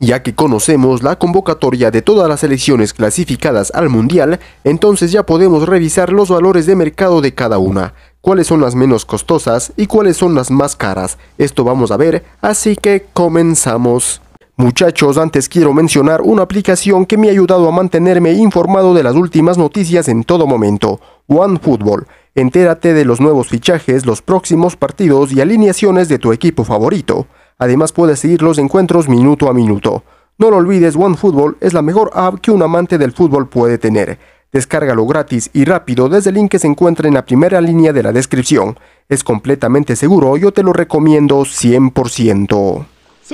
Ya que conocemos la convocatoria de todas las selecciones clasificadas al Mundial, entonces ya podemos revisar los valores de mercado de cada una. Cuáles son las menos costosas y cuáles son las más caras. Esto vamos a ver, así que comenzamos. Muchachos, antes quiero mencionar una aplicación que me ha ayudado a mantenerme informado de las últimas noticias en todo momento. OneFootball. Entérate de los nuevos fichajes, los próximos partidos y alineaciones de tu equipo favorito. Además puedes seguir los encuentros minuto a minuto. No lo olvides, OneFootball es la mejor app que un amante del fútbol puede tener. Descárgalo gratis y rápido desde el link que se encuentra en la primera línea de la descripción. Es completamente seguro, yo te lo recomiendo 100%. ¡Sí!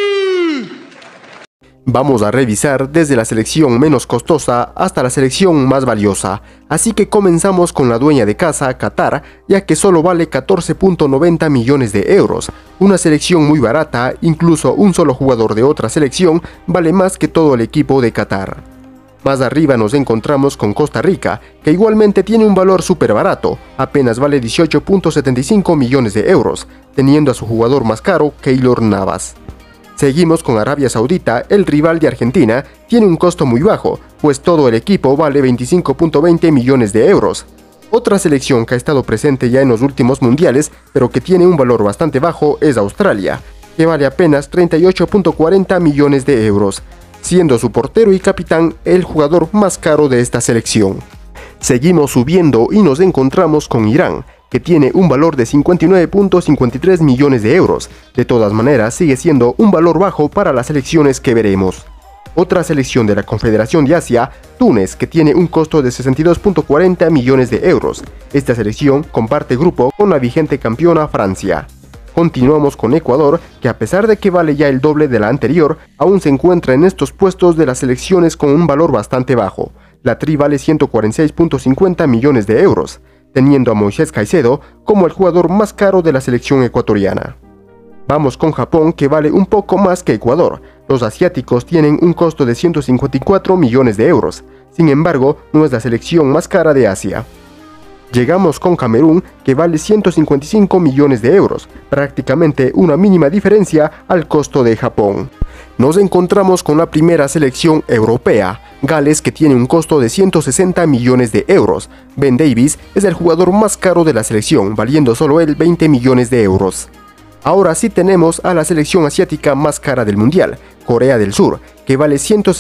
Vamos a revisar desde la selección menos costosa hasta la selección más valiosa, así que comenzamos con la dueña de casa, Qatar, ya que solo vale 14.90 millones de euros, una selección muy barata, incluso un solo jugador de otra selección vale más que todo el equipo de Qatar. Más arriba nos encontramos con Costa Rica, que igualmente tiene un valor súper barato, apenas vale 18.75 millones de euros, teniendo a su jugador más caro, Keylor Navas. Seguimos con Arabia Saudita, el rival de Argentina, tiene un costo muy bajo, pues todo el equipo vale 25.20 millones de euros. Otra selección que ha estado presente ya en los últimos mundiales, pero que tiene un valor bastante bajo, es Australia, que vale apenas 38.40 millones de euros, siendo su portero y capitán el jugador más caro de esta selección. Seguimos subiendo y nos encontramos con Irán, que tiene un valor de 59.53 millones de euros. De todas maneras, sigue siendo un valor bajo para las selecciones que veremos. Otra selección de la Confederación de Asia, Túnez, que tiene un costo de 62.40 millones de euros. Esta selección comparte grupo con la vigente campeona Francia. Continuamos con Ecuador, que a pesar de que vale ya el doble de la anterior, aún se encuentra en estos puestos de las selecciones con un valor bastante bajo. La Tri vale 146.50 millones de euros. Teniendo a Moisés Caicedo como el jugador más caro de la selección ecuatoriana. Vamos con Japón, que vale un poco más que Ecuador. Los asiáticos tienen un costo de 154 millones de euros. Sin embargo, no es la selección más cara de Asia. Llegamos con Camerún, que vale 155 millones de euros, prácticamente una mínima diferencia al costo de Japón. Nos encontramos con la primera selección europea, Gales, que tiene un costo de 160 millones de euros. Ben Davies es el jugador más caro de la selección, valiendo solo él 20 millones de euros. Ahora sí tenemos a la selección asiática más cara del mundial, Corea del Sur, que vale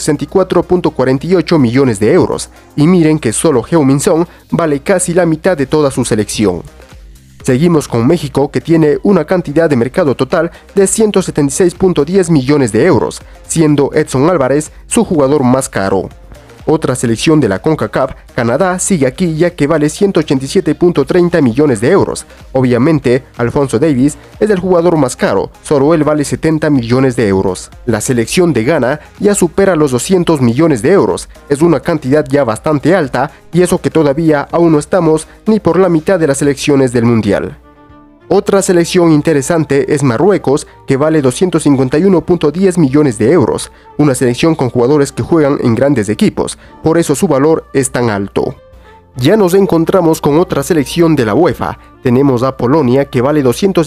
164.48 millones de euros, y miren que solo Heung-min Son vale casi la mitad de toda su selección. Seguimos con México, que tiene una cantidad de mercado total de 176.10 millones de euros, siendo Edson Álvarez su jugador más caro. Otra selección de la CONCACAF, Canadá, sigue aquí ya que vale 187.30 millones de euros. Obviamente, Alphonso Davies es el jugador más caro, solo él vale 70 millones de euros. La selección de Ghana ya supera los 200 millones de euros, es una cantidad ya bastante alta, y eso que todavía aún no estamos ni por la mitad de las selecciones del Mundial. Otra selección interesante es Marruecos, que vale 251.10 millones de euros, una selección con jugadores que juegan en grandes equipos, por eso su valor es tan alto. Ya nos encontramos con otra selección de la UEFA, tenemos a Polonia, que vale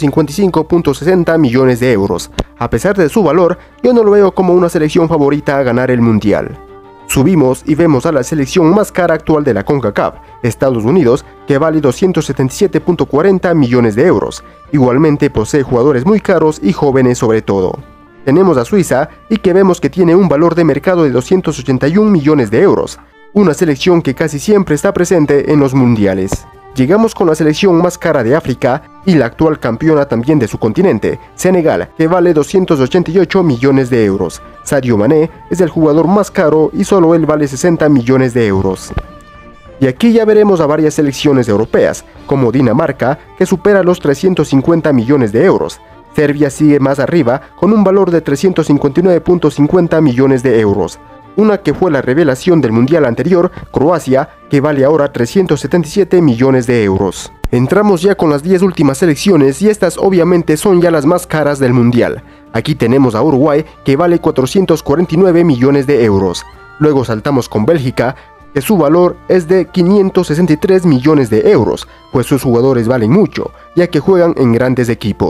255.60 millones de euros. A pesar de su valor, yo no lo veo como una selección favorita a ganar el Mundial. Subimos y vemos a la selección más cara actual de la CONCACAF, Estados Unidos, que vale 277.40 millones de euros. Igualmente posee jugadores muy caros y jóvenes sobre todo. Tenemos a Suiza y que vemos que tiene un valor de mercado de 281 millones de euros, una selección que casi siempre está presente en los mundiales. Llegamos con la selección más cara de África y la actual campeona también de su continente, Senegal, que vale 288 millones de euros. Sadio Mané es el jugador más caro y solo él vale 60 millones de euros. Y aquí ya veremos a varias selecciones europeas, como Dinamarca, que supera los 350 millones de euros. Serbia sigue más arriba con un valor de 359.50 millones de euros. Una que fue la revelación del mundial anterior, Croacia, que vale ahora 377 millones de euros. Entramos ya con las 10 últimas selecciones y estas obviamente son ya las más caras del mundial. Aquí tenemos a Uruguay, que vale 449 millones de euros. Luego saltamos con Bélgica, que su valor es de 563 millones de euros, pues sus jugadores valen mucho, ya que juegan en grandes equipos.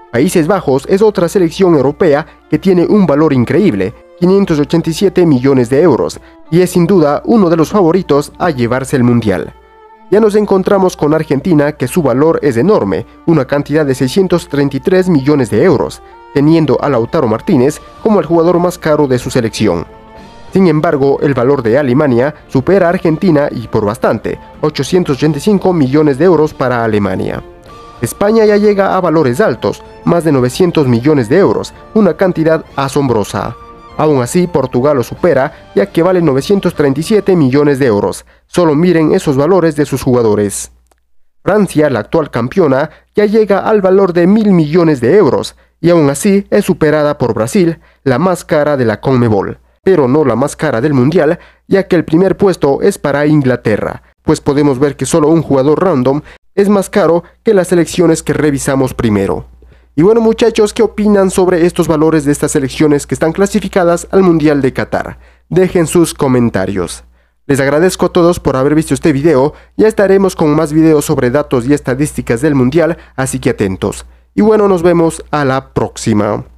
Países Bajos es otra selección europea que tiene un valor increíble, 587 millones de euros, y es sin duda uno de los favoritos a llevarse el Mundial. Ya nos encontramos con Argentina, que su valor es enorme, una cantidad de 633 millones de euros, teniendo a Lautaro Martínez como el jugador más caro de su selección. Sin embargo, el valor de Alemania supera a Argentina y por bastante, 885 millones de euros para Alemania. España ya llega a valores altos, más de 900 millones de euros, una cantidad asombrosa. Aún así, Portugal lo supera, ya que vale 937 millones de euros. Solo miren esos valores de sus jugadores. Francia, la actual campeona, ya llega al valor de 1.000 millones de euros, y aún así es superada por Brasil, la más cara de la CONMEBOL, pero no la más cara del Mundial, ya que el primer puesto es para Inglaterra, pues podemos ver que solo un jugador random es más caro que las selecciones que revisamos primero. Y bueno, muchachos, ¿qué opinan sobre estos valores de estas selecciones que están clasificadas al Mundial de Qatar? Dejen sus comentarios. Les agradezco a todos por haber visto este video. Ya estaremos con más videos sobre datos y estadísticas del Mundial, así que atentos. Y bueno, nos vemos a la próxima.